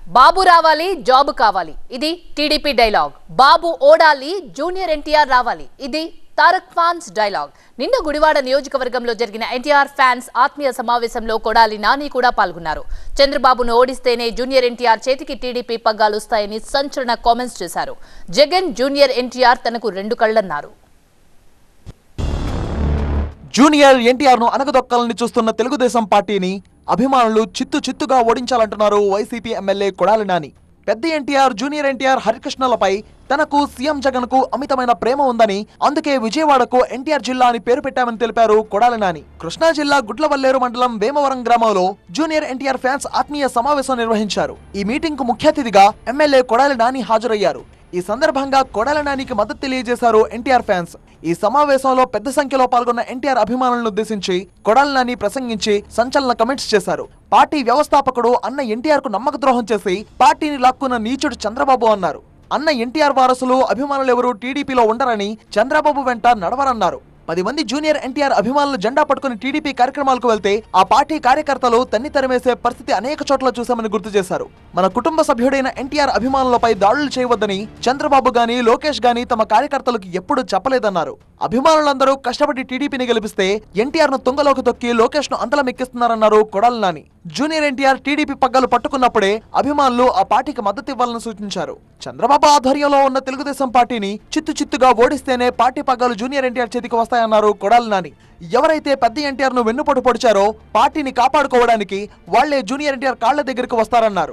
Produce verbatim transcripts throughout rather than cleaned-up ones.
బాబు రావాలి జాబ్ కావాలి ఇది టీడీపీ డైలాగ్. బాబు ఓడాలి జూనియర్ ఎన్టీఆర్ రావాలి ఇది తారక్ ఫ్యాన్స్ డైలాగ్. నిన్న గుడివాడ నియోజకవర్గంలో జరిగిన ఎన్టీఆర్ ఫ్యాన్స్ ఆత్మీయ సమావేశంలో కొడాలి నాని కూడా పాల్గొన్నారు. చంద్రబాబును ఓడిస్తేనే జూనియర్ ఎన్టీఆర్ చేతికి టీడీపీ పగ్గాలుస్తాయని సంచలన కామెంట్స్ చేశారు. జగన్ జూనియర్ ఎన్టీఆర్ తనకు రెండు కళ్లన్నారు. జూనియర్ ఎన్టీఆర్ ను అనగదొక్కాలని చూస్తున్న తెలుగుదేశం పార్టీని అభిమానులు చిత్తు చిత్తుగా ఓడించాలంటున్నారు వైసీపీ ఎమ్మెల్యే కొడాలి నాని. పెద్ద ఎన్టీఆర్ జూనియర్ ఎన్టీఆర్ హరికృష్ణలపై తనకు సీఎం జగన్ కు అమితమైన ప్రేమ ఉందని, అందుకే విజయవాడకు ఎన్టీఆర్ జిల్లా అని పేరు పెట్టామని తెలిపారు కొడాలి నాని. కృష్ణా జిల్లా గుడ్లవల్లేరు మండలం వేమవరం గ్రామంలో జూనియర్ ఎన్టీఆర్ ఫ్యాన్స్ ఆత్మీయ సమావేశం నిర్వహించారు. ఈ మీటింగ్ కు ముఖ్య అతిథిగా ఎమ్మెల్యే కొడాలి నాని హాజరయ్యారు. ఈ సందర్భంగా కొడాలి నానికి మద్దతు తెలియజేశారు ఎన్టీఆర్ ఫ్యాన్స్. ఈ సమావేశంలో పెద్ద సంఖ్యలో పాల్గొన్న ఎన్టీఆర్ అభిమానులను ఉద్దేశించి కొడాలి నాని ప్రసంగించి సంచలన కమెంట్స్ చేశారు. పార్టీ వ్యవస్థాపకుడు అన్న ఎన్టీఆర్ కు నమ్మక ద్రోహం చేసి పార్టీని లాక్కున్న నీచుడు చంద్రబాబు అన్నారు. అన్న ఎన్టీఆర్ వారసులు అభిమానులు ఎవరు టీడీపీలో ఉండరని, చంద్రబాబు వెంట నడవరన్నారు. పది మంది జూనియర్ ఎన్టీఆర్ అభిమానులు జెండా పట్టుకుని టీడీపీ కార్యక్రమాలకు వెళ్తే ఆ పార్టీ కార్యకర్తలు తన్ని తరిమేసే పరిస్థితి అనేక చోట్ల చూశామని గుర్తు చేశారు. మన కుటుంబ సభ్యుడైన ఎన్టీఆర్ అభిమానులపై దాడులు చేయవద్దని చంద్రబాబు గాని లోకేష్ గాని తమ కార్యకర్తలకు ఎప్పుడూ చెప్పలేదన్నారు. అభిమానులందరూ కష్టపడి టీడీపీని గెలిపిస్తే ఎన్టీఆర్ ను తుంగలోకి తొక్కి లోకేష్ ను అంతలమెక్కిస్తున్నారన్నారు Kodali Nani. Junior NTR TDP పగ్గాలు పట్టుకున్నప్పుడే అభిమానులు ఆ పార్టీకి మద్దతు ఇవ్వాలని సూచించారు. చంద్రబాబు ఆధ్వర్యంలో ఉన్న తెలుగుదేశం పార్టీని చిత్తు చిత్తుగా ఓడిస్తేనే పార్టీ పగ్గాలు జూనియర్ ఎన్టీఆర్ చేతికి వస్తాయన్నారు కొడాలి నాని. ఎవరైతే పెద్ద ఎన్టీఆర్ ను వెన్నుపోటు పొడిచారో పార్టీని కాపాడుకోవడానికి వాళ్లే జూనియర్ ఎన్టీఆర్ కాళ్ల దగ్గరకు వస్తారన్నారు.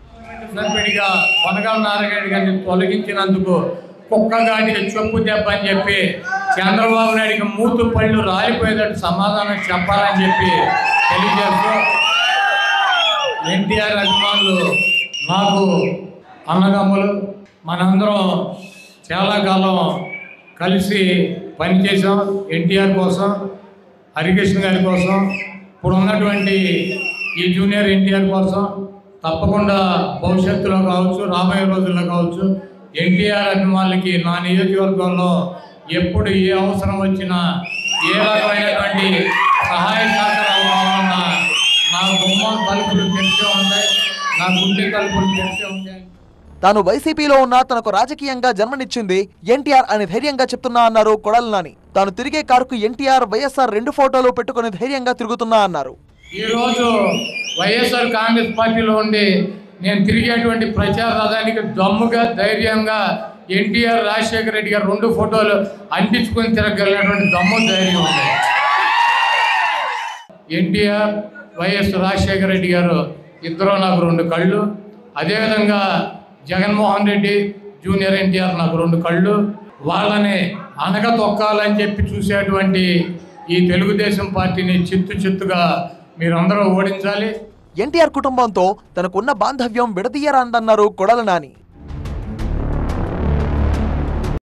తొలగించినందుకు కుక్కగాడికి చెప్పు దెబ్బ అని చెప్పి చంద్రబాబు నాయుడికి మూతు పళ్ళు రాలిపోయేటట్టు సమాధానం చెప్పాలని చెప్పి తెలియజేస్తూ, ఎన్టీఆర్ అభిమానులు నాకు అన్నదమ్ములు, మనందరం చాలా కాలం కలిసి పనిచేసాం. ఎన్టీఆర్ కోసం, హరికృష్ణ గారి కోసం, ఇప్పుడు ఉన్నటువంటి ఈ జూనియర్ ఎన్టీఆర్ కోసం తప్పకుండా భవిష్యత్తులో కావచ్చు, రాబోయే రోజుల్లో కావచ్చు, ఎన్టీఆర్ అభిమానులకి నా నియోజకవర్గంలో ఎప్పుడు ఏ అవసరం వచ్చినా ఏ రకమైనటువంటి సహాయ సహకారాలు కావాలన్నా నా గుమ్మం తలుపులు తెరిచే ఉంటాయి, నా గుండె తలుపులు తెరిచే ఉంటాయి. తాను వైసీపీలో ఉన్నా తనకు రాజకీయంగా జన్మనిచ్చింది ఎన్టీఆర్ అని ధైర్యంగా చెప్తున్నా అన్నారు కొడాలి నాని. తాను తిరిగే కారుకు ఎన్టీఆర్ వైఎస్ఆర్ రెండు ఫోటోలు పెట్టుకుని ధైర్యంగా తిరుగుతున్నా అన్నారు. ఈరోజు వైఎస్ఆర్ కాంగ్రెస్ పార్టీలో ఉండి నేను తిరిగేటువంటి ప్రచార రథానికి దమ్ముగా ధైర్యంగా ఎన్టీఆర్ రాజశేఖర రెడ్డి గారు రెండు ఫోటోలు అంటించుకొని తిరగలిగినటువంటి దమ్ము ధైర్యం ఉంది. ఎన్టీఆర్ వైఎస్ రాజశేఖర రెడ్డి గారు ఇద్దరు నాకు రెండు కళ్ళు, అదేవిధంగా జగన్మోహన్ రెడ్డి జూనియర్ ఎన్టీఆర్ నాకు రెండు కళ్ళు. వాళ్ళని అనగ తొక్కాలని చెప్పి చూసేటువంటి ఈ తెలుగుదేశం పార్టీని చిత్తు చిత్తుగా మీరందరూ ఓడించాలి. ఎన్టీఆర్ కుటుంబంతో తనకున్న బాంధవ్యం విడదీయరాందన్నారు కొడాలి నాని.